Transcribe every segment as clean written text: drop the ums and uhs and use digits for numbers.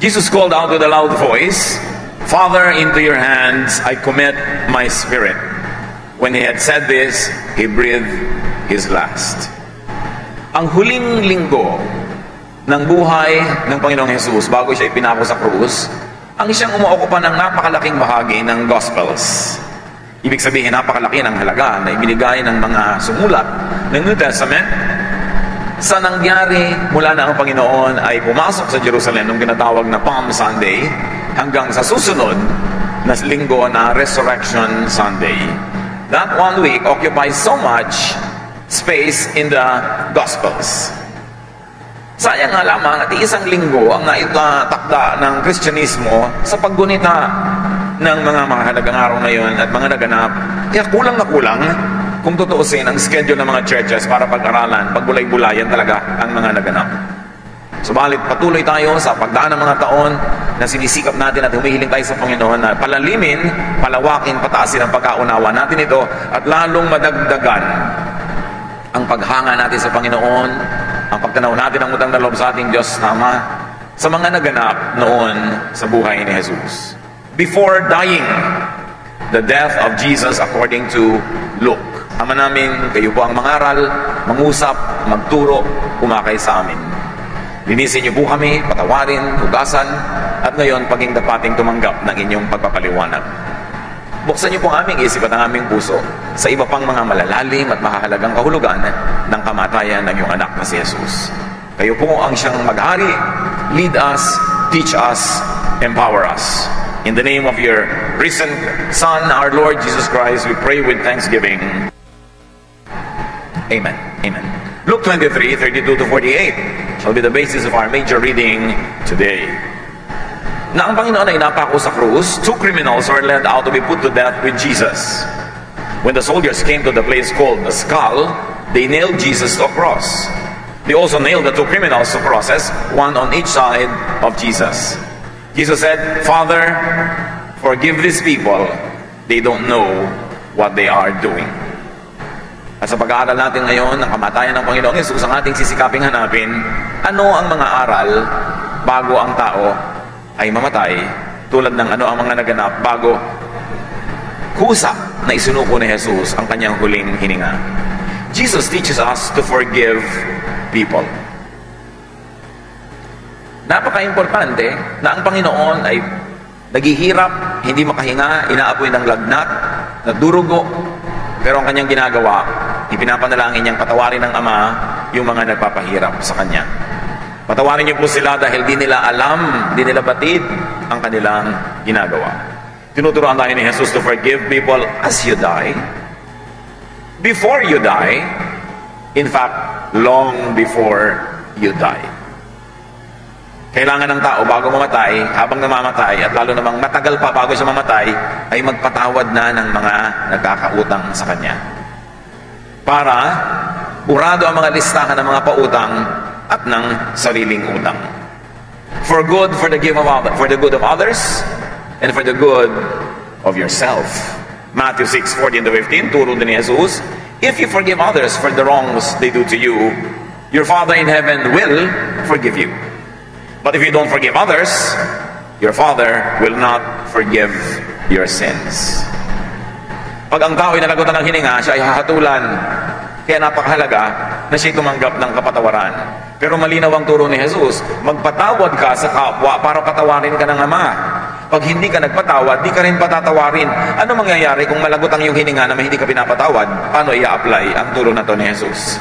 Jesus called out with a loud voice, "Father, into your hands I commit my spirit." When he had said this, he breathed his last. Ang huling linggo ng buhay ng Panginoong Jesus bago siya ipinako sa krus, ang siyang umuokupa ng napakalaking bahagi ng Gospels. Ibig sabihin, napakalaki ng halaga na ibinigay ng mga sumulat ng New Testament sa nangyari mula na ang Panginoon ay pumasok sa Jerusalem nung tinatawag na Palm Sunday hanggang sa susunod na linggo na Resurrection Sunday. That 1 week occupies so much space in the Gospels. Sayang nga lamang at isang linggo ang naitakda ng Kristyanismo sa paggunita ng mga mahalagang araw na yun at mga naganap. Kaya kulang na kulang kung tutuusin ang schedule ng mga churches para pag-aralan, pagbulay-bulayan talaga ang mga naganap. Subalit patuloy tayo sa pagdaan ng mga taon na sinisikap natin at humihiling tayo sa Panginoon na palalimin, palawakin, pataasin ang pagkaunawa natin ito at lalong madagdagan ang paghanga natin sa Panginoon, ang pagtanaw natin ng utang na loob sa ating Diyos tama sa mga naganap noon sa buhay ni Jesus. Before dying, the death of Jesus according to Luke. Ama namin, kayo po ang mangaral, mangusap, magturo, kumakay sa amin. Linisin niyo po kami, patawarin, hugasan, at ngayon paging dapating tumanggap ng inyong pagpapaliwanag. Buksan niyo po ang aming isip at ang aming puso sa iba pang mga malalalim at mahahalagang kahulugan ng kamatayan ng iyong anak na si Jesus. Kayo po ang siyang maghari, lead us, teach us, empower us. In the name of your risen Son, our Lord Jesus Christ, we pray with thanksgiving. Amen. Amen. Luke 23, 32 to 48 shall be the basis of our major reading today. Na ang Panginoon ay napako sa krus, 2 criminals were led out to be put to death with Jesus. When the soldiers came to the place called the Skull, they nailed Jesus to a cross. They also nailed the 2 criminals to crosses, one on each side of Jesus. Jesus said, "Father, forgive these people. They don't know what they are doing." At sa pag-aaral natin ngayon ng kamatayan ng Panginoong Hesus, ang ating sisikaping hanapin, ano ang mga aral bago ang tao ay mamatay, tulad ng ano ang mga naganap bago kusa na isinuko ni Jesus ang kanyang huling hininga. Jesus teaches us to forgive people. Napaka-importante na ang Panginoon ay naghihirap, hindi makahinga, inaapoy ng lagnat, nadurugo, pero ang kanyang ginagawa, ipinapanalangin niyang patawarin ng Ama yung mga nagpapahirap sa kanya. Patawarin niyo po sila dahil di nila alam, di nila batid ang kanilang ginagawa. Tinuturuan tayo ni Jesus to forgive people as you die, before you die, in fact, long before you die. Kailangan ng tao bago mamatay, habang namamatay, at lalo namang matagal pa bago siya mamatay, ay magpatawad na ng mga nagkakautang sa kanya. Para burado ang mga listahan ng mga pautang at ng sariling utang. For good, for the good of others, and for the good of yourself. Matthew 6:14 to 15, turo din ni Jesus, "If you forgive others for the wrongs they do to you, your Father in heaven will forgive you. But if you don't forgive others, your Father will not forgive your sins." Pag ang tao ay nalagutan ng hininga, siya ay hahatulan. Kaya napakahalaga na siya tumanggap ng kapatawaran. Pero malinaw ang turo ni Jesus, magpatawad ka sa kapwa para patawarin ka ng Ama. Pag hindi ka nagpatawad, di ka rin patatawarin. Ano mangyayari kung malagot ang iyong hininga na hindi ka pinapatawad? Paano i-apply ang turo na to ni Jesus?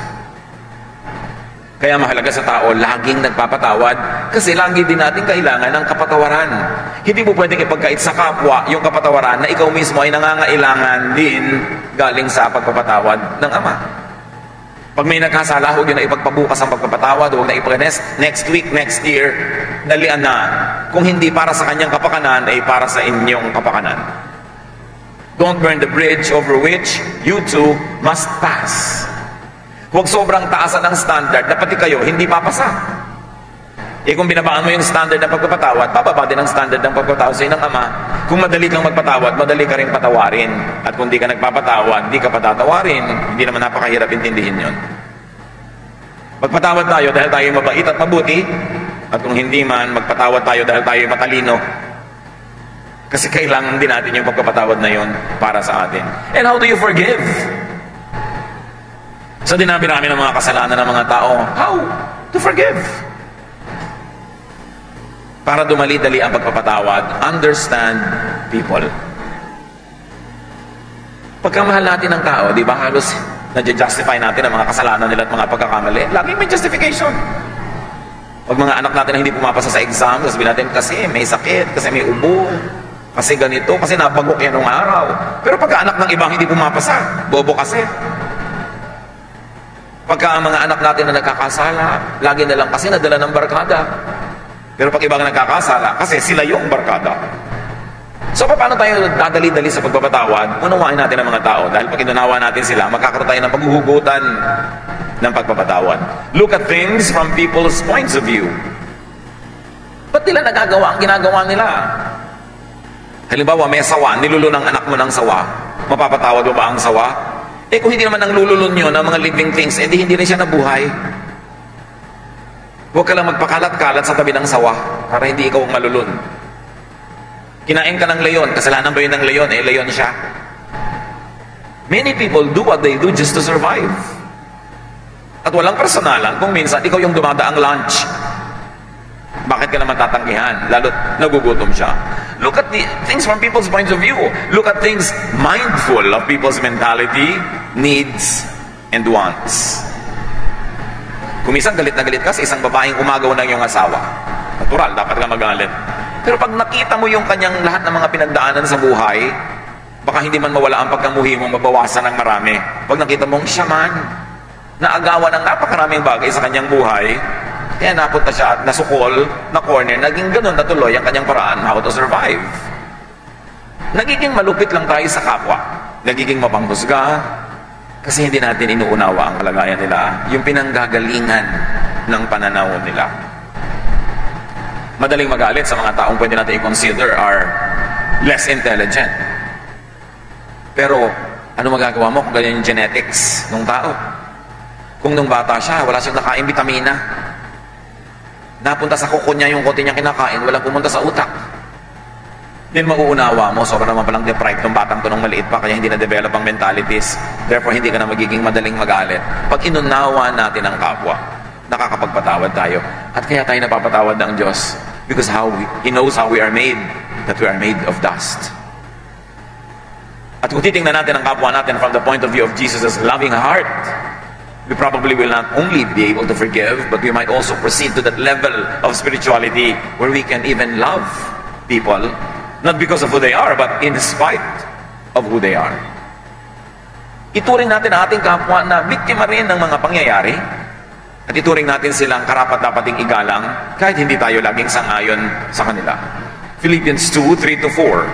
Kaya mahalaga sa tao, laging nagpapatawad kasi lagi din natin kailangan ng kapatawaran. Hindi mo pwedeng ipagkait sa kapwa yung kapatawaran na ikaw mismo ay nangangailangan din galing sa pagpapatawad ng Ama. Pag may nagkasala, huwag yun na ipagpabukas ang pagpapatawad, huwag na next week, next year, dalian na. Kung hindi para sa kanyang kapakanan, ay para sa inyong kapakanan. Don't burn the bridge over which you too must pass. Huwag sobrang taasan ng standard na pati kayo hindi papasa. Kung binabaan mo yung standard ng pagpapatawad, bababa din ang standard ng pagpapatawad sa ng Ama. Kung madali kang magpatawad, madali ka rin patawarin. At kung di ka nagpapatawad, di ka patatawarin. Hindi naman napakahirap intindihin yun. Magpatawad tayo dahil tayo mabait at mabuti, At kung hindi man, magpatawad tayo dahil tayo matalino. Kasi kailangan din natin yung pagpapatawad na yun para sa atin. And how do you forgive? Sa dinami-rami ng mga kasalanan ng mga tao, how to forgive? Para dumali-dali ang pagpapatawad, understand people. Pagkamahal natin ng tao, di ba halos na-justify natin ang mga kasalanan nila at mga pagkakamali? Laging may justification. Pag mga anak natin na hindi pumapasa sa exam, sabihin natin kasi may sakit, kasi may ubo, kasi ganito, kasi nabagok yan nung araw. Pero pagka anak ng ibang hindi pumapasa, bobo kasi. Pagka ang mga anak natin na nagkakasala, lagi na lang kasi nadala ng barkada. Pero pag ibang nagkakasala, kasi sila yung barkada. So paano tayo dadali-dali sa pagpapatawad? Unawain natin ang mga tao. Dahil pag inunawa natin sila, magkakaroon tayo ng paghuhugutan ng pagpapatawad. Look at things from people's points of view. Ba't nila nagagawa ang ginagawa nila? Halimbawa, may sawa, nilulun ang anak mo ng sawa. Mapapatawad mo ba ang sawa? Eh kung hindi naman ang lululun nyo ng mga living things, eh di hindi rin siya nabuhay. Huwag ka lang magpakalat-kalat sa tabi ng sawa para hindi ikaw ang malulun. Kinain ka ng leyon, kasalanan ba yun ng leyon? Eh leyon siya. Many people do what they do just to survive. At walang personalan kung minsan ikaw yung dumadaang lunch. Bakit ka naman tatanggihan? Lalo't nagugutom siya. Look at the things from people's points of view. Look at things mindful of people's mentality, needs, and wants. Kung minsan galit na galit ka sa isang babaeng umagaw ng iyong asawa, natural, dapat ka magalit. Pero pag nakita mo yung kanyang lahat ng mga pinagdaanan sa buhay, baka hindi man mawala ang pagkamuhi mo, mabawasan ng marami. Pag nakita mong siya man, naagawan ng napakaraming bagay sa kanyang buhay, kaya napunta siya at nasukol, na corner, naging ganun na tuloy ang kanyang paraan how to survive. Nagiging malupit lang tayo sa kapwa. Nagiging mapanghusga, kasi hindi natin inuunawa ang kalagayan nila, yung pinanggagalingan ng pananaw nila. Madaling magalit sa mga taong pwede natin i-consider are less intelligent. Pero, ano magagawa mo kung ganyan yung genetics ng tao? Kung nung bata siya, wala siyang nakain vitamina, napunta sa kuko niya yung konti niya kinakain, walang pumunta sa utak. Then mauunawa mo, sobrang naman palang deprived ng batang to nung maliit pa, kaya hindi na-develop ang mentalities. Therefore, hindi ka na magiging madaling magalit. Pag inunawa natin ang kapwa, nakakapagpatawad tayo. At kaya tayo napapatawad ng Diyos. Because He knows how we are made, that we are made of dust. At kung titingnan natin ang kapwa natin from the point of view of Jesus' loving heart, we probably will not only be able to forgive, but we might also proceed to that level of spirituality where we can even love people, not because of who they are, but in spite of who they are. Ituring natin ang ating kapwa na biktima rin ng mga pangyayari, at ituring natin silang karapat-dapating igalang kahit hindi tayo laging sang-ayon sa kanila. Philippians 2:3-4.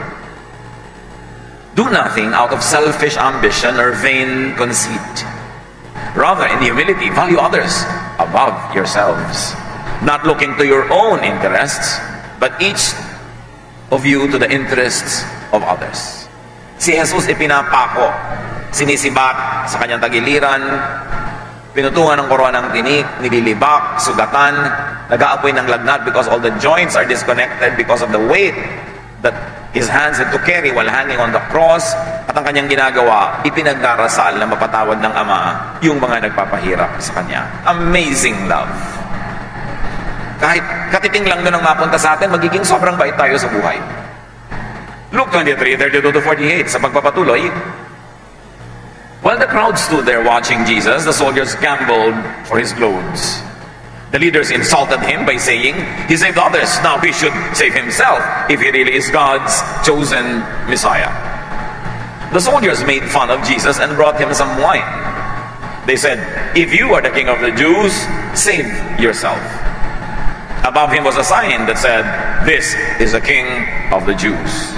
Do nothing out of selfish ambition or vain conceit. Rather, in humility, value others above yourselves, not looking to your own interests, but each of you to the interests of others. Si Jesus ipinapako, sinisibat sa kanyang tagiliran, pinutungan ng korona ng tinik, nililibak, sugatan, nag-aapoy ng lagnat because all the joints are disconnected because of the weight that His hands had to carry while hanging on the cross. At ang kanyang ginagawa, ipinagdarasal na mapatawad ng Ama yung mga nagpapahirap sa Kanya. Amazing love. Kahit katiting lang doon ang mapunta sa atin, magiging sobrang bait tayo sa buhay. Luke 23:32-48, sa pagpapatuloy, while the crowd stood there watching Jesus, the soldiers gambled for His clothes. The leaders insulted Him by saying, He saved others, now He should save Himself if He really is God's chosen Messiah. The soldiers made fun of Jesus and brought Him some wine. They said, if you are the King of the Jews, save yourself. Above Him was a sign that said, this is the King of the Jews.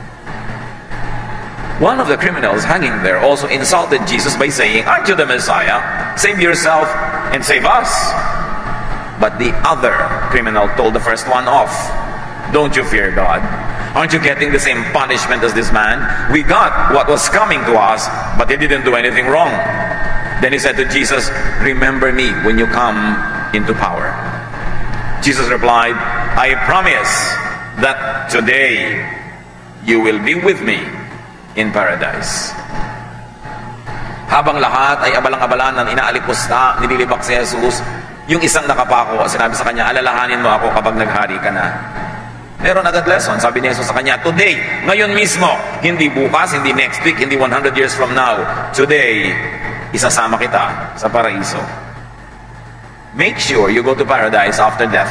One of the criminals hanging there also insulted Jesus by saying, aren't you the Messiah? Save yourself and save us. But the other criminal told the first one off, don't you fear God? Aren't you getting the same punishment as this man? We got what was coming to us, but he didn't do anything wrong. Then he said to Jesus, remember me when you come into power. Jesus replied, I promise that today you will be with me in paradise. Habang lahat ay abalang-abalan ng inaalipusta, nililibak si Jesus, yung isang nakapako, sinabi sa kanya, alalahanin mo ako kapag naghari ka na. Meron agad lesson. Sabi ni Jesus sa kanya, today, ngayon mismo, hindi bukas, hindi next week, hindi 100 years from now. Today, isasama kita sa paraiso. Make sure you go to paradise after death.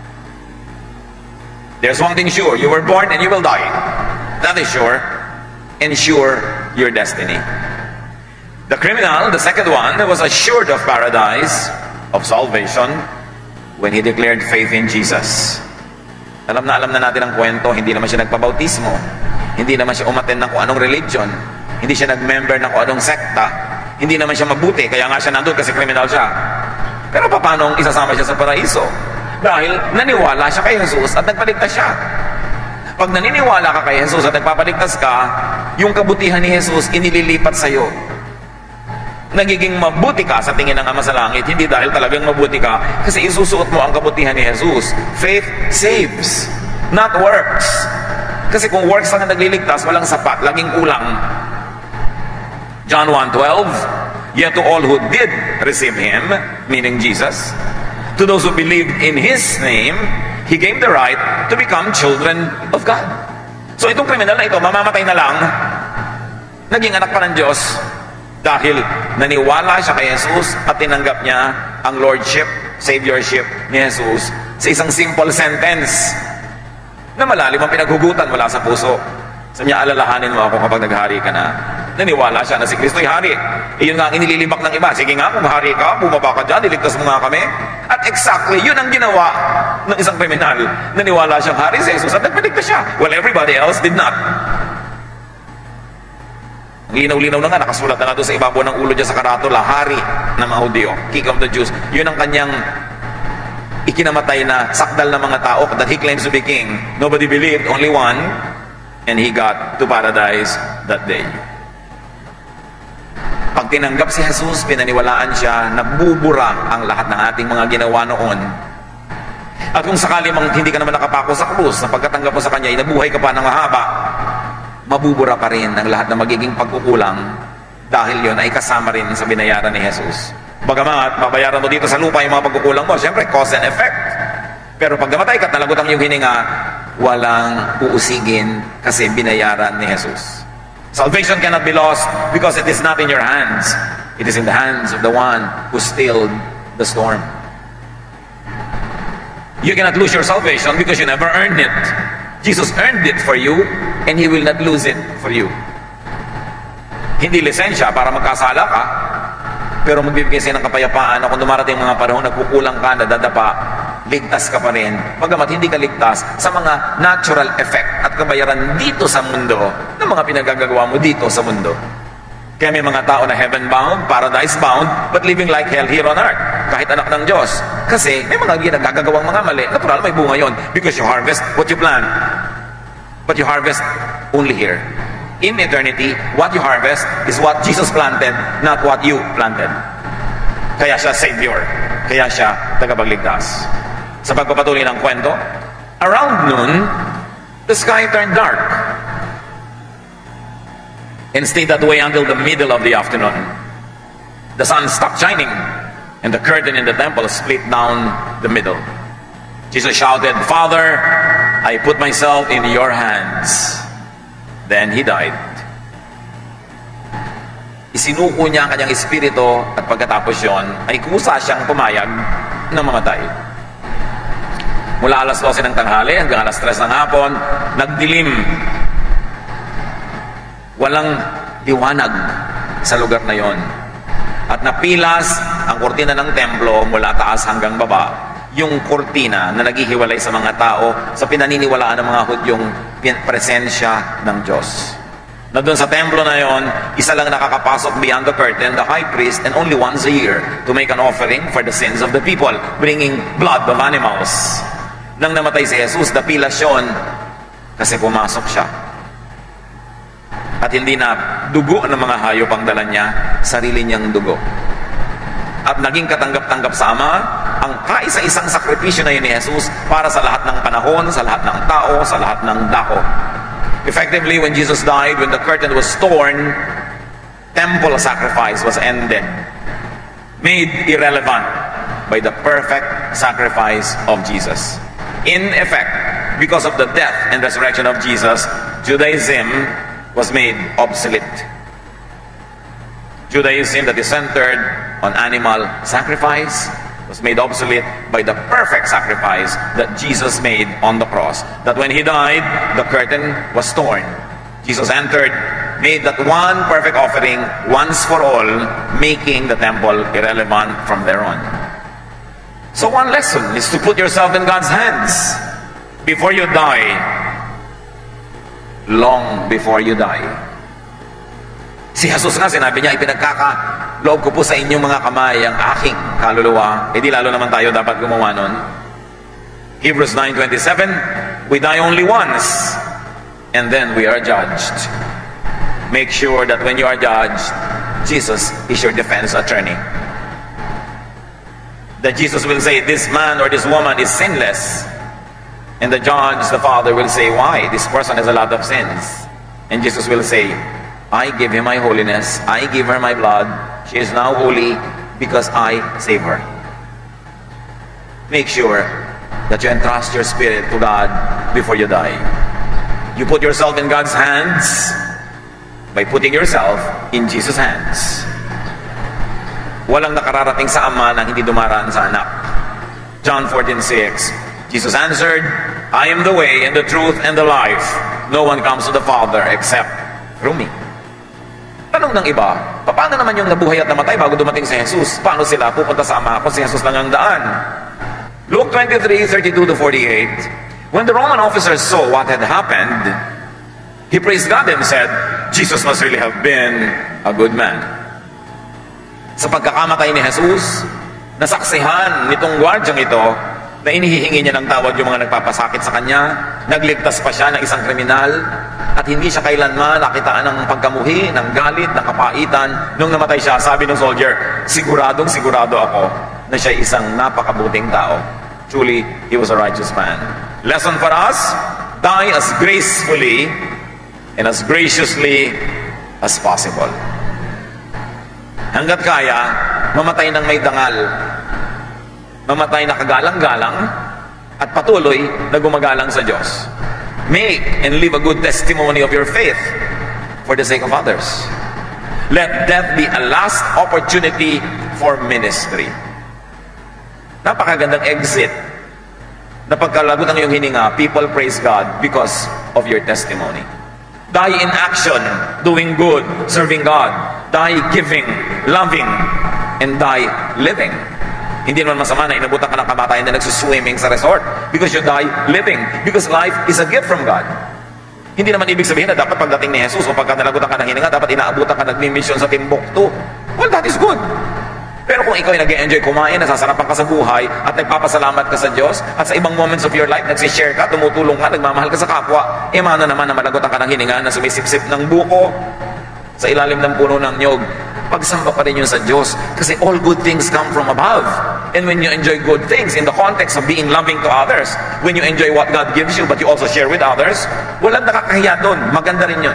There's one thing sure, you were born and you will die. That is sure. Ensure your destiny. The criminal, the second one, was assured of paradise, of salvation, when he declared faith in Jesus. Alam na natin ang kwento, hindi naman siya nagpabautismo, hindi naman siya umattend ng kung anong religion, hindi siya nag-member ng kung anong sekta, hindi naman siya mabuti, kaya nga siya nandun kasi kriminal siya. Pero paano isasama siya sa paraiso? Dahil naniwala siya kay Jesus at nagpaligtas siya. Pag naniniwala ka kay Jesus at nagpapaligtas ka, yung kabutihan ni Jesus inililipat sa iyo. Nagiging mabuti ka sa tingin ng Ama sa Langit, hindi dahil talagang mabuti ka, kasi isusuot mo ang kabutihan ni Jesus. Faith saves, not works. Kasi kung works lang ang nagliligtas, walang sapat, laging kulang. John 1:12, yet to all who did receive Him, meaning Jesus, to those who believed in His name, He gave the right to become children of God. So itong kriminal na ito, mamamatay na lang, naging anak pa ng Diyos, dahil naniwala siya kay Jesus at tinanggap niya ang Lordship, Saviorship ni Jesus sa isang simple sentence na malalim ang pinaghugutan mula sa puso. Sa niya, alalahanin mo ako kapag naghari ka na. Naniwala siya na si Kristo'y hari. Iyon nga ang inililibak ng iba. Sige nga, kung hari ka, bumaba ka dyan, iligtas mo nga kami. At exactly, yun ang ginawa ng isang kriminal. Naniwala siyang hari si Jesus at nagpaligtas siya. Well, everybody else did not. Linaw-linaw na nga, nakasulat na nga doon sa ibabaw ng ulo dyan sa karatula, hari ng mga Hudyo, King of the Jews. Yun ang kanyang ikinamatay na sakdal ng mga tao that he claims to be king. Nobody believed, only one, and he got to paradise that day. Pag tinanggap si Jesus, pinaniwalaan siya, nabubura ang lahat ng ating mga ginawa noon. At kung sakali mang hindi ka naman nakapako sa krus, na pagkatanggap mo sa kanya, inabuhay ka pa ng mahaba, mabubura pa rin ang lahat ng magiging pagkukulang dahil yon ay kasama rin sa binayaran ni Jesus. Bagamat mabayaran mo dito sa lupa yung mga pagkukulang mo, siyempre cause and effect. Pero pag namatay ka at nalagot ang iyong hininga, walang uusigin kasi binayaran ni Jesus. Salvation cannot be lost because it is not in your hands. It is in the hands of the one who stilled the storm. You cannot lose your salvation because you never earned it. Jesus earned it for you, and He will not lose it for you. Hindi lisensya para magkasala ka, pero magbibigay sa'yo ng kapayapaan na kung dumarating mga panahon, nagkukulang ka, nadadapa, ligtas ka pa rin. Bagamat hindi ka ligtas sa mga natural effect at kabayaran dito sa mundo, ng mga pinagagagawa mo dito sa mundo. Kaya may mga tao na heaven-bound, paradise-bound, but living like hell here on earth. Kahit anak ng Diyos. Kasi may mga ginagagawang mga mali. Natural, may bunga yon. Because you harvest what you plant. But you harvest only here. In eternity, what you harvest is what Jesus planted, not what you planted. Kaya siya Savior. Kaya siya tagapagligtas. Sa pagpapatuloy ng kwento, around noon, the sky turned dark. And stayed that way until the middle of the afternoon. The sun stopped shining, and the curtain in the temple split down the middle. Jesus shouted, Father, I put myself in your hands. Then He died. Isinuko niya ang kanyang espiritu at pagkatapos yon ay kusa siyang pumayag na mamatay. Mula alas 12 ng tanghali hanggang alas 3 ng hapon, nagdilim. Walang liwanag sa lugar na yon. At napilas ang kurtina ng templo mula taas hanggang baba. Yung kurtina na naghihiwalay sa mga tao sa pinaniniwalaan ng mga Hudyong presensya ng Diyos. Na doon sa templo na yon, isa lang nakakapasok beyond the curtain, the high priest, and only once a year to make an offering for the sins of the people, bringing blood of animals. Nang namatay si Jesus, napilas yon kasi pumasok siya. At hindi na dugo ng mga hayop ang dala niya, sarili niyang dugo. at naging katanggap-tanggap sa Ama ang kaisa-isang sakripisyo na yun ni Jesus para sa lahat ng panahon, sa lahat ng tao, sa lahat ng dako. Effectively, when Jesus died, when the curtain was torn, temple sacrifice was ended, made irrelevant by the perfect sacrifice of Jesus. In effect, because of the death and resurrection of Jesus, Judaism was made obsolete. Judaism that is centered on animal sacrifice was made obsolete by the perfect sacrifice that Jesus made on the cross. That when He died, the curtain was torn. Jesus entered, made that one perfect offering once for all, making the temple irrelevant from there on. So one lesson is to put yourself in God's hands before you die, long before you die. Si Jesus nga, sinabi niya, ipinagkakaloob ko po sa inyong mga kamay ang aking kaluluwa. E di lalo naman tayo dapat gumawa nun. Hebrews 9:27, we die only once, and then we are judged. Make sure that when you are judged, Jesus is your defense attorney. That Jesus will say, this man or this woman is sinless. And the judge, the Father, will say, why? This person has a lot of sins. And Jesus will say, I give him my holiness. I give her my blood. She is now holy because I save her. Make sure that you entrust your spirit to God before you die. You put yourself in God's hands by putting yourself in Jesus' hands. Walang nakararating sa Ama nang hindi dumaraan sa Anak. John 14:6, Jesus answered, I am the way and the truth and the life. No one comes to the Father except through me. Tanong ng iba, paano naman yung nabuhay at namatay bago dumating si Jesus? Paano sila pupunta sa Ama kung si Jesus lang ang daan? Luke 23:32-48, when the Roman officers saw what had happened, he praised God and said, Jesus must really have been a good man. Sa pagkakamatay ni Jesus, nasaksihan nitong gwardyang ito na inihihingi niya ng tawad yung mga nagpapasakit sa kanya, nagligtas pa siya ng isang kriminal, at hindi siya kailanman nakitaan ng pagkamuhi, ng galit, ng kapaitan. Nung namatay siya, sabi ng soldier, siguradong sigurado ako na siya isang napakabuting tao. Truly, he was a righteous man. Lesson for us, die as gracefully and as graciously as possible. Hanggat kaya, mamatay ng may dangal, mamatay na kagalang-galang, at patuloy na gumagalang sa Diyos. Make and live a good testimony of your faith for the sake of others. Let death be a last opportunity for ministry. Napakagandang exit. Na pagkalagot ang iyong hininga, people praise God because of your testimony. Die in action, doing good, serving God. Die giving, loving, and die living. Hindi naman masama na inabutan ka ng kamatayan na nagsuswimming sa resort because you die living. Because life is a gift from God. Hindi naman ibig sabihin na dapat pagdating ni Jesus o pagka nalagutan ka ng hininga, dapat inaabutan ka nagmi-mission sa Timbuktu. Well, that is good. Pero kung ikaw ay nag-enjoy kumain, nasasarapan ka sa buhay, at nagpapasalamat ka sa Diyos, at sa ibang moments of your life, nagsishare ka, tumutulong ka, nagmamahal ka sa kapwa, mano naman na malagutan ka ng hininga na sumisip-sip ng buko sa ilalim ng puno ng niyog. Pagsamba pa rin yun sa Diyos kasi all good things come from above. And when you enjoy good things in the context of being loving to others, when you enjoy what God gives you but you also share with others, walang nakakahiya doon. Maganda rin yun.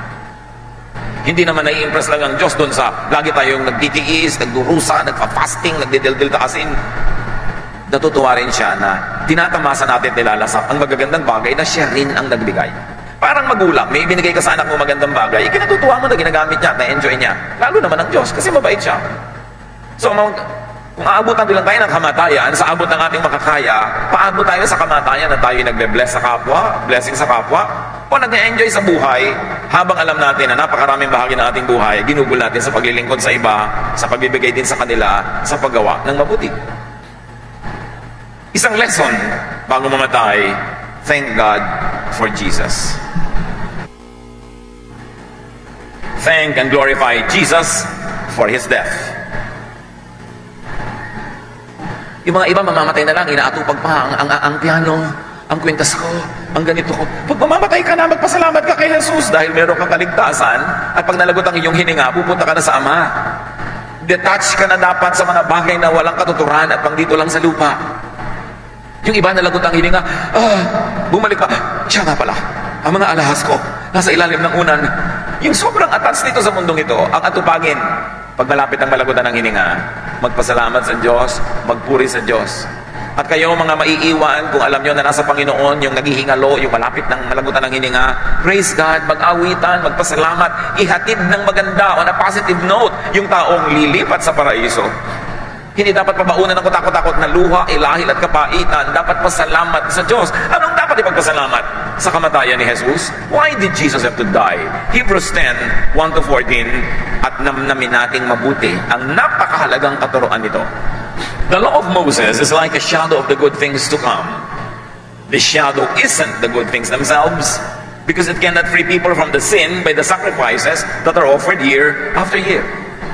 Hindi naman nai-impress lang ang Diyos doon sa lagi tayong nagtitiis, nagdurusa, nagpa-fasting, nagdidildil taasin. Natutuwa rin siya na tinatamasa natin nilalasap ang magagandang bagay na siya rin ang nagbigay. Parang magulang, may ibinigay ka sa anak mo magandang bagay, ikinatutuwa mo na ginagamit niya, na-enjoy niya. Lalo naman ang Diyos, kasi mabait siya. So, kung aabutan din lang tayo ng kamatayan, sa abot ng ating makakaya, paabot tayo sa kamatayan na tayo nagbe-bless sa kapwa, blessing sa kapwa, o nag-enjoy sa buhay, habang alam natin na napakaraming bahagi ng ating buhay, ginugol natin sa paglilingkod sa iba, sa pagbibigay din sa kanila, sa paggawa ng mabuti. Isang lesson bago mamatay, thank God for Jesus. Thank and glorify Jesus for His death. Yung mga iba mamamatay na lang, inaatupag pa ang piano, ang kwintas ko, ang ganito ko. Pag mamamatay ka na, magpasalamat ka kay Jesus dahil meron kang kaligtasan at pag nalagot ang iyong hininga, pupunta ka na sa Ama. Detach ka na dapat sa mga bagay na walang katuturan at pang dito lang sa lupa. Yung iba nalagot ang hininga, bumalik ka, siya nga pala, ang mga alahas ko, nasa ilalim ng unan. Yung sobrang attached dito sa mundong ito, ang atupagin, pag malapit ang malagutan ng hininga, magpasalamat sa Diyos, magpuri sa Diyos. At kayo mga maiiwan, kung alam nyo na nasa Panginoon, yung naghihingalo, yung malapit ng malagutan ng hininga, praise God, mag-awitan, magpasalamat, ihatid ng maganda on a positive note yung taong lilipat sa paraiso. Hindi dapat pabaunan ng kutakot-takot na luha, ilahil at kapaitan. Dapat pasalamat sa Diyos. Anong dapat ipagpasalamat? Sa kamatayan ni Jesus? Why did Jesus have to die? Hebrews 10, 1-14, at namnamin nating mabuti ang napakahalagang katuroan nito. The law of Moses is like a shadow of the good things to come. The shadow isn't the good things themselves, because it cannot free people from the sin by the sacrifices that are offered year after year.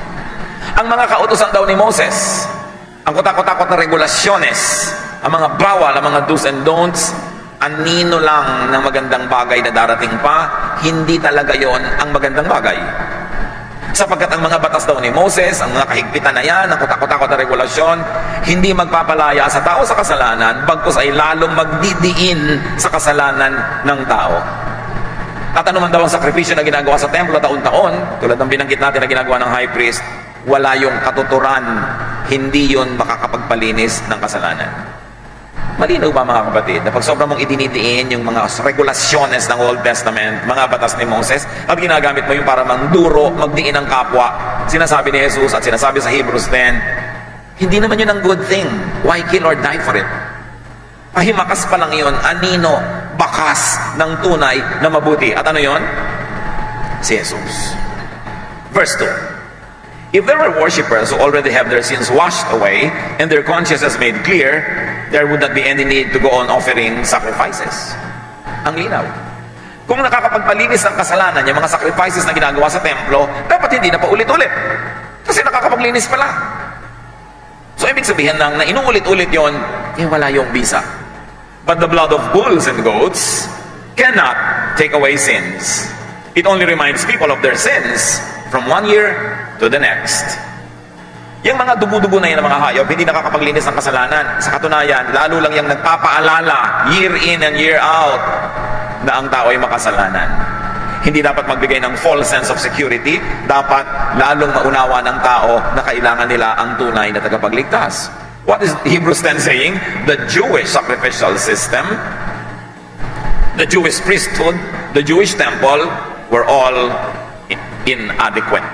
Ang mga kautusan daw ni Moses, ang kutakot-takot na regulasyones, ang mga bawal, ang mga do's and don'ts, anino lang ng magandang bagay na darating pa, hindi talaga yon ang magandang bagay. Sapagkat ang mga batas daw ni Moses, ang mga kahigpitan na yan, ang kutakot-takot na regulasyon, hindi magpapalaya sa tao sa kasalanan, bagkus ay lalong magdidiin sa kasalanan ng tao. At ano man daw ang sakripisyo na ginagawa sa templo taon-taon, tulad ng binanggit natin na ginagawa ng high priest, wala yung katuturan, hindi yun makakapagpalinis ng kasalanan. Malinaw ba mga kapatid, na pag sobrang mong idinidiin yung mga regulasyones ng Old Testament, mga batas ni Moses, at ginagamit mo yung para manduro, magdiin ng kapwa, sinasabi ni Jesus at sinasabi sa Hebrews 10, hindi naman yun ang good thing. Why kill or die for it? Pahimakas pa lang yun, anino, bakas ng tunay na mabuti. At ano yun? Si Jesus. Verse 2. If there were worshippers who already have their sins washed away and their consciences made clear, there would not be any need to go on offering sacrifices. Ang linaw. Kung nakakapagpalinis ng kasalanan yung mga sacrifices na ginagawa sa templo, dapat hindi na paulit-ulit. Kasi nakakapaglinis pala. So, ibig sabihin lang na inuulit-ulit yon, wala yung bisa. But the blood of bulls and goats cannot take away sins. It only reminds people of their sins from one year to the next. Yung mga dugo-dugo na yan ng mga hayop, hindi nakakapaglinis ng kasalanan. Sa katunayan, lalo lang yung nagpapaalala, year in and year out, na ang tao ay makasalanan. Hindi dapat magbigay ng false sense of security. Dapat lalong maunawa ng tao na kailangan nila ang tunay na tagapagligtas. What is Hebrews 10 saying? The Jewish sacrificial system, the Jewish priesthood, the Jewish temple were all inadequate.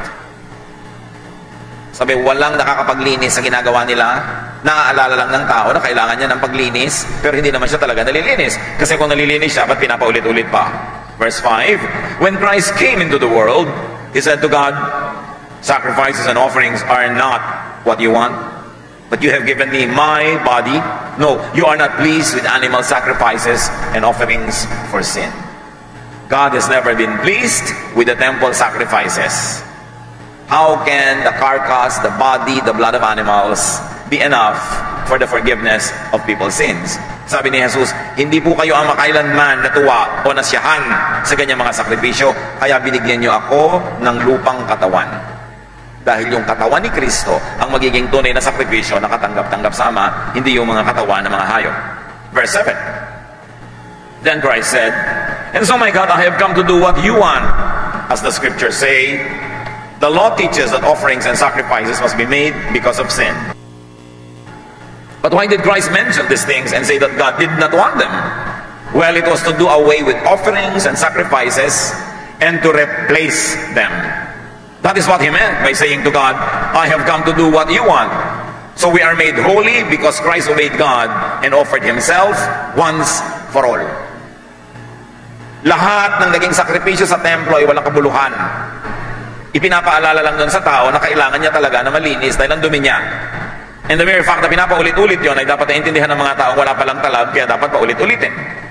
Sabi, walang nakakapaglinis sa ginagawa nila. Naaalala lang ng tao na kailangan niya ng paglinis, pero hindi naman siya talaga nalilinis. Kasi kung nalilinis siya, ba't pinapaulit-ulit pa? Verse 5, when Christ came into the world, He said to God, sacrifices and offerings are not what you want, but you have given me my body. No, you are not pleased with animal sacrifices and offerings for sin. God has never been pleased with the temple sacrifices. How can the carcass, the body, the blood of animals be enough for the forgiveness of people's sins? Sabi ni Jesus, hindi po kayo ang makailanman natuwa o nasyahan sa ganyang mga sakripisyo, kaya binigyan niyo ako ng lupang katawan. Dahil yung katawan ni Kristo ang magiging tunay na sakripisyo na katanggap-tanggap sa Ama, hindi yung mga katawan ng mga hayop. Verse 7. Then Christ said, and so my God, I have come to do what you want. As the scriptures say, the law teaches that offerings and sacrifices must be made because of sin. But why did Christ mention these things and say that God did not want them? Well, it was to do away with offerings and sacrifices and to replace them. That is what He meant by saying to God, I have come to do what you want. So we are made holy because Christ obeyed God and offered Himself once for all. Lahat ng naging sakripisyo sa templo ay walang kabuluhan. Ipinapaalala lang doon sa tao na kailangan niya talaga na malinis dahil ang dumi niya. And the mere fact na pinapaulit-ulit yon ay dapat naintindihan ng mga taong wala palang talab, kaya dapat paulit-ulitin.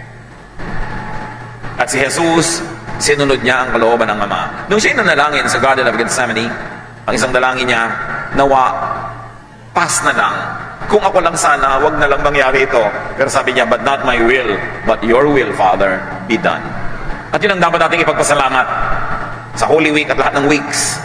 At si Jesus, sinunod niya ang kalooban ng Ama. Nung siya nanalangin sa Garden of Gethsemane, ang isang dalangin niya, nawa, pass na lang. Kung ako lang sana, wag na lang mangyari ito. Pero sabi niya, but not my will, but your will, Father, be done. At yun ang dapat nating ipagpasalamat sa Holy Week at lahat ng weeks.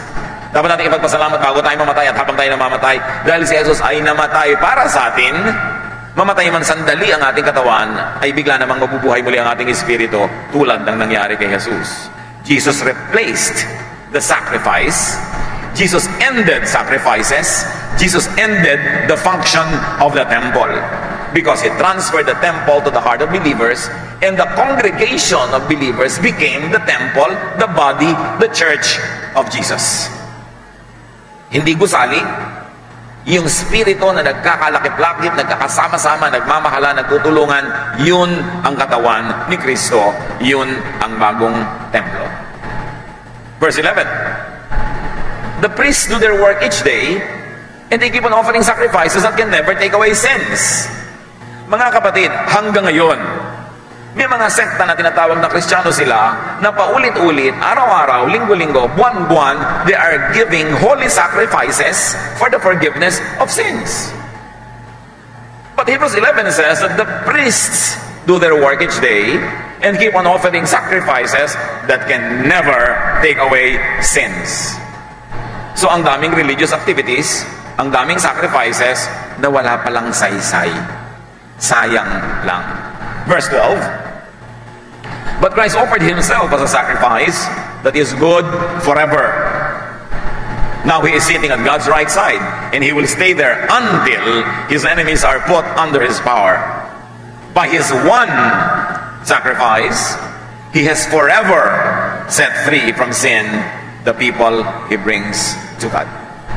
Dapat natin ipagpasalamat bago tayo mamatay at habang tayo namamatay. Dahil si Jesus ay namatay para sa atin, mamatay man sandali ang ating katawan, ay bigla namang mabubuhay muli ang ating espiritu tulad ng nangyari kay Jesus. Jesus replaced the sacrifice. Jesus ended sacrifices. Jesus ended the function of the temple because He transferred the temple to the heart of believers, and the congregation of believers became the temple, the body, the church of Jesus. Hindi gusali, yung spirito na nagkakalakip-lakip, nagkakasama-sama, nagmamahala, nagtutulungan, yun ang katawan ni Kristo, yun ang bagong templo. Verse 11, the priests do their work each day, and they keep on offering sacrifices that can never take away sins. Mga kapatid, hanggang ngayon, may mga sekta na tinatawag na Kristiyano sila na paulit-ulit, araw-araw, linggo-linggo, buwan-buwan, they are giving holy sacrifices for the forgiveness of sins. But Hebrews 11 says that the priests do their work each day and keep on offering sacrifices that can never take away sins. So ang daming religious activities, ang daming sacrifices na wala palang saysay. Sayang lang. Verse 12, but Christ offered Himself as a sacrifice that is good forever. Now He is sitting at God's right side, and He will stay there until His enemies are put under His power. By His one sacrifice, He has forever set free from sin the people He brings to God.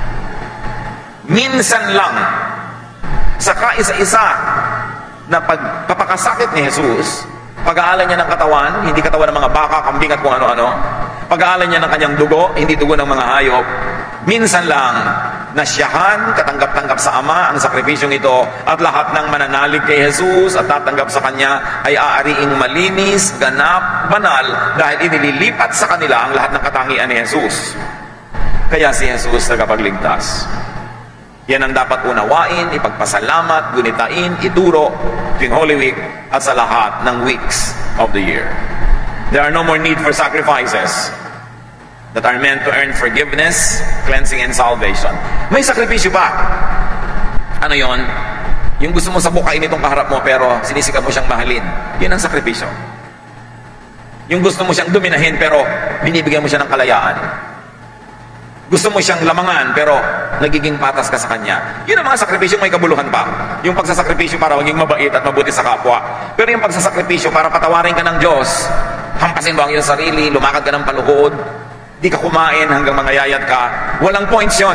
Minsan lang, sa kaisa-isa na pagpapakasakit ni Jesus, pag-aalan niya ng katawan, hindi katawan ng mga baka, kambing at kung ano-ano. Pag-aalan niya ng kanyang dugo, hindi dugo ng mga hayop. Minsan lang, nasyahan, katanggap-tanggap sa Ama ang sakripisyong ito, at lahat ng mananalig kay Jesus at tatanggap sa Kanya ay aariing malinis, ganap, banal, dahil inililipat sa kanila ang lahat ng katangian ni Jesus. Kaya si Jesus tagapagligtas. Yan ang dapat unawain, ipagpasalamat, gunitain, ituro tuwing Holy Week at sa lahat ng weeks of the year. There are no more need for sacrifices that are meant to earn forgiveness, cleansing, and salvation. May sakripisyo pa. Ano yon? Yung gusto mo sabukain itong kaharap mo pero sinisikap mo siyang mahalin. Yun ang sakripisyo. Yung gusto mo siyang dominahin pero binibigyan mo siya ng kalayaan. Gusto mo siyang lamangan pero nagiging patas ka sa kanya. Yun ang mga sakripisyong may kabuluhan pa. Yung pagsasakripisyo para maging mabait at mabuti sa kapwa. Pero yung pagsasakripisyo para patawarin ka ng Diyos, hampasin mo ang iyong sarili, lumakad ka ng paluhod, di ka kumain hanggang mangayayat ka, walang points yun.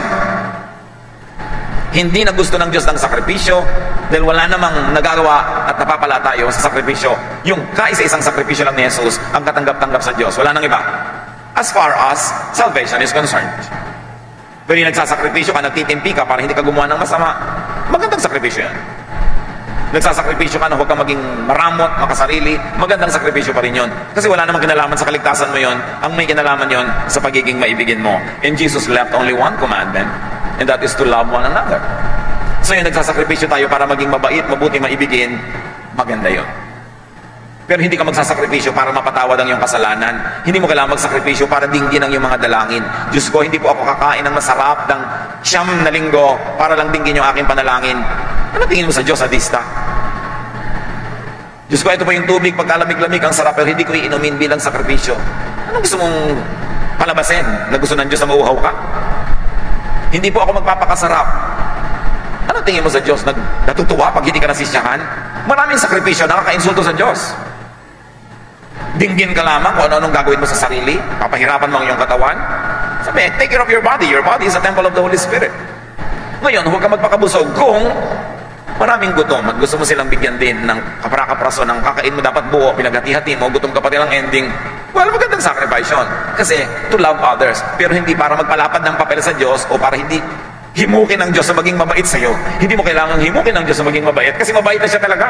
Hindi na gusto ng Diyos ng sakripisyo dahil wala namang nagagawa at napapala tayo sa sakripisyo. Yung kaisa-isang sakripisyo lang ni Jesus ang katanggap-tanggap sa Diyos. Wala nang iba. As far as salvation is concerned. Pero yung nagsasakripisyo ka, nagtitimpi ka para hindi ka gumawa ng masama, magandang sakripisyo yan. Nagsasakripisyo ka na huwag kang maging maramot, makasarili, magandang sakripisyo pa rin yun. Kasi wala namang kinalaman sa kaligtasan mo yun, ang may kinalaman yun sa pagiging maibigin mo. And Jesus left only one commandment, and that is to love one another. So yung nagsasakripisyo tayo para maging mabait, mabuti, maibigin, maganda yun. Pero hindi ka magsasakripisyo para mapatawad ang iyong kasalanan. Hindi mo kailangan magsakripisyo para dinggin ang iyong mga dalangin. Diyos ko, hindi po ako kakain ng masarap ng 9 na linggo para lang dinggin yung aking panalangin. Ano tingin mo sa Diyos, sadista? Diyos ko, ito po yung tubig, pagkalamig-lamig, ang sarap, pero hindi ko iinumin bilang sakripisyo. Ano gusto mong palabasin na gusto ng Diyos na mauhaw ka? Hindi po ako magpapakasarap. Ano tingin mo sa Diyos? Natutuwa pag hindi ka nasisyahan? Maraming sakripisyo, nakaka-insulto sa Diyos. Dinggin ka lamang kung ano-anong gagawin mo sa sarili, papahirapan mo ang iyong katawan. Sabi, take care of your body. Your body is a temple of the Holy Spirit. Ngayon, huwag ka magpakabusog kung maraming gutom at gusto mo silang bigyan din ng kapra-kapraso ng kakain mo dapat buo, pinaghati-hati mo, gutom ka pa rin ang ending. Well, magandang sacrifice yun. Kasi to love others. Pero hindi para magpalapad ng papel sa Diyos o para hindi himukin ng Diyos na maging mabait sa iyo. Hindi mo kailangang himukin ng Diyos na maging mabait kasi mabait na siya talaga.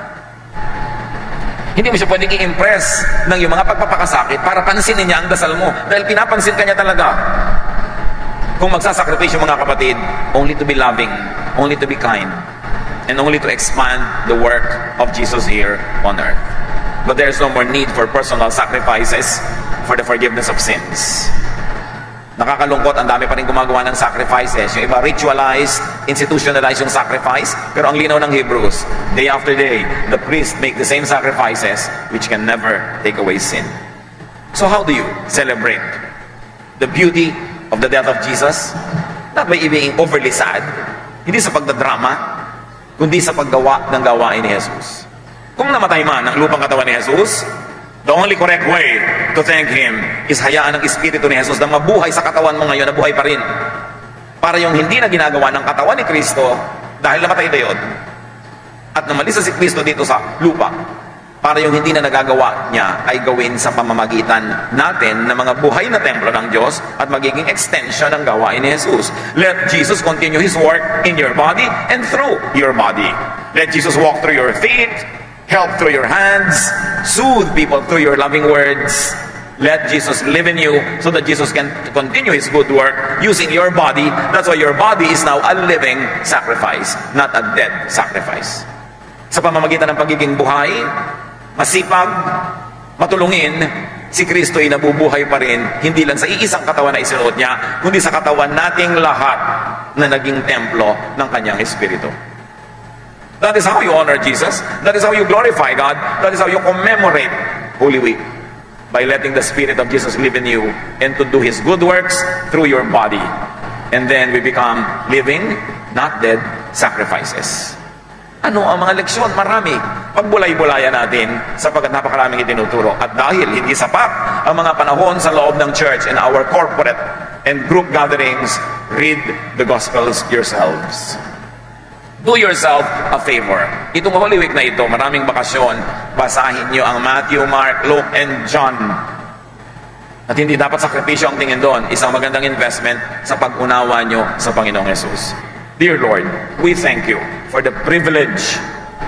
Hindi mo siya pwedeng i-impress ng yung mga pagpapakasakit para pansinin niya ang dasal mo. Dahil pinapansin ka niya talaga. Kung magsasakripisyo mga kapatid, only to be loving, only to be kind, and only to expand the work of Jesus here on earth. But there's no more need for personal sacrifices for the forgiveness of sins. Nakakalungkot, ang dami pa rin gumagawa ng sacrifices. Yung iba ritualized, institutionalized yung sacrifice. Pero ang linaw ng Hebrews, day after day, the priest make the same sacrifices which can never take away sin. So how do you celebrate the beauty of the death of Jesus? Not by being overly sad, hindi sa pagdadrama, kundi sa paggawa ng gawain ni Jesus. Kung namatay man ang lupang katawan ni Jesus, the only correct way to thank Him is hayaan ng Espiritu ni Jesus na mabuhay sa katawan mo ngayon, na buhay pa rin. Para yung hindi na ginagawa ng katawan ni Kristo, dahil namatay na yun, at namalisa si Kristo dito sa lupa, para yung hindi na nagagawa niya ay gawin sa pamamagitan natin ng mga buhay na templo ng Diyos at magiging extension ng gawain ni Jesus. Let Jesus continue His work in your body and through your body. Let Jesus walk through your feet, help through your hands, soothe people through your loving words. Let Jesus live in you so that Jesus can continue His good work using your body. That's why your body is now a living sacrifice, not a dead sacrifice. Sa pamamagitan ng pagiging buhay, masipag, matulungin, si Kristo ay nabubuhay pa rin, hindi lang sa iisang katawan na isinuot niya, kundi sa katawan nating lahat na naging templo ng Kanyang Espiritu. That is how you honor Jesus. That is how you glorify God. That is how you commemorate Holy Week. By letting the Spirit of Jesus live in you and to do His good works through your body. And then we become living, not dead, sacrifices. Ano ang mga leksyon? Marami. Pagbulay-bulayan natin sapagkat napakaraming itinuturo. At dahil hindi sapat ang mga panahon sa loob ng church and our corporate and group gatherings, read the Gospels yourselves. Do yourself a favor. Itong Holy Week na ito, maraming bakasyon, basahin nyo ang Matthew, Mark, Luke, and John. At hindi dapat sakripisyo ang tingin doon. Isang magandang investment sa pag-unawa nyo sa Panginoong Jesus. Dear Lord, we thank you for the privilege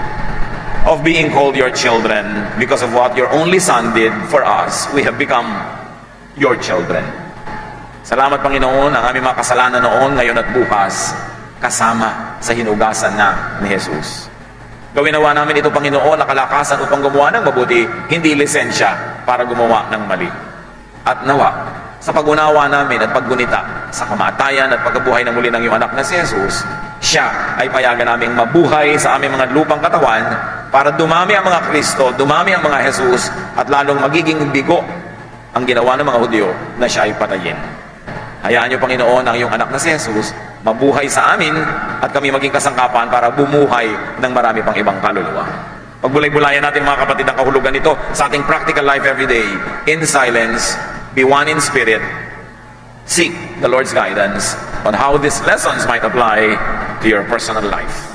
of being called your children. Because of what your only Son did for us, we have become your children. Salamat, Panginoon, ang aming mga kasalanan noon, ngayon at bukas, kasama sa hinugasan na ni Jesus. Gawin nawa namin ito, Panginoon, na kalakasan upang gumawa ng mabuti, hindi lisensya para gumawa ng mali. At nawa, sa pag-unawa namin at paggunita sa kamatayan at pagkabuhay ng muli ng iyong anak na si Jesus, siya ay payagan naming mabuhay sa aming mga lupang katawan para dumami ang mga Kristo, dumami ang mga Jesus, at lalong magiging bigo ang ginawa ng mga Hudyo na siya ay patayin. Hayaan niyo, Panginoon, ang iyong anak na si Jesus mabuhay sa amin at kami maging kasangkapan para bumuhay ng marami pang ibang kaluluwa. Pagbulay-bulayan natin, mga kapatid, ang kahulugan nito sa ating practical life every day. In silence, be one in spirit, seek the Lord's guidance on how these lessons might apply to your personal life.